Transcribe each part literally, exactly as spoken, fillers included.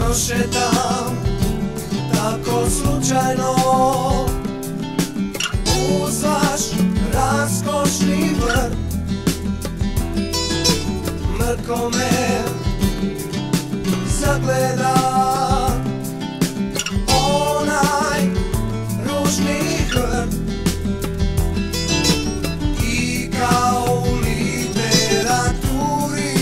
prošetam tako slučajno uz vaš raskošni vrt. Mrko me zagleda onaj ružni hrt i kao u literaturi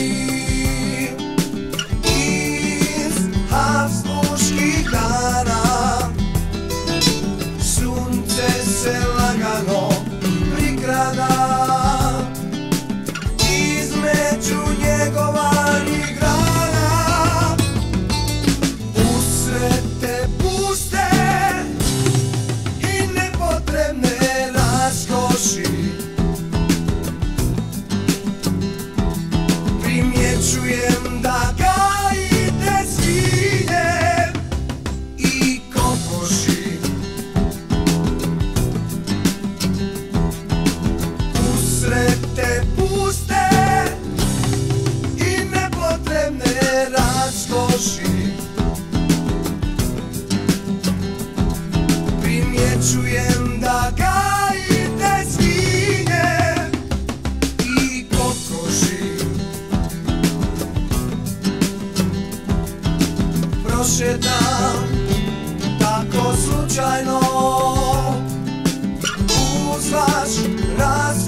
iz habsburških dana sunce se lagano prikrada između njegovanih grana. Usred te puste i nepotrebne raskoši primjećujem da gajite svinje i kokoši. Usred te puste i nepotrebne raskoši primjećujem da gajite svinje i kokoši. Prošetam tako slučajno uz vaš raz